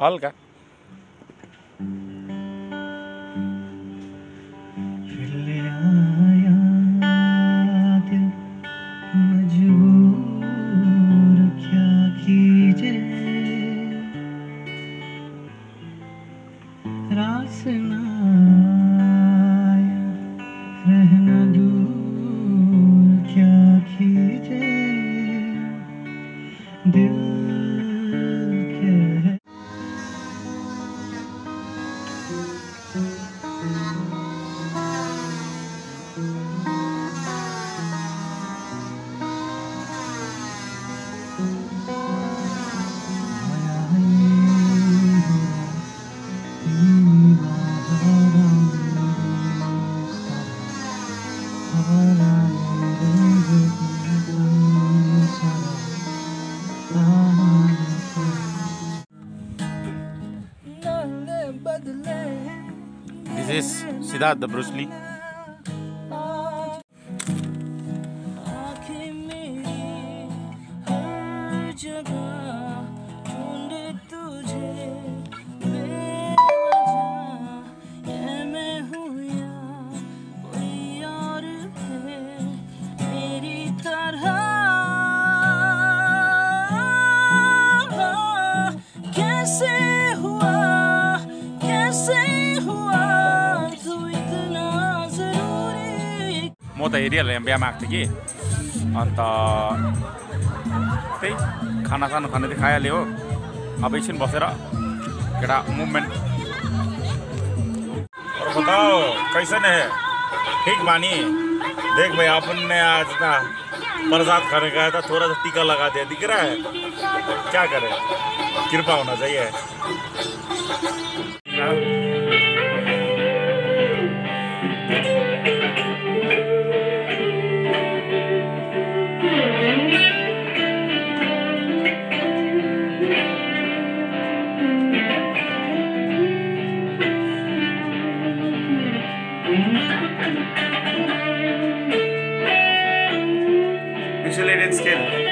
हल्का। रहना दूर क्या कीजे दिल के This is Siddharth the Bruce Lee. म त हेरिहालेँ बिहामा आएको थिएँ कि अन्त त्यही खाना सानो खाना चाहिँ खाइहाल्यो हो। अब एकछिन बसेर केटा मुभमेंट। और बताओ कैसन है? ठीक बानी? देख भाई अपन ने आज ना प्रसाद खाने का था, थोड़ा सा टीका लगा दिया, दिख रहा है? क्या करे, कृपा होना चाहिए। Pixelated scale.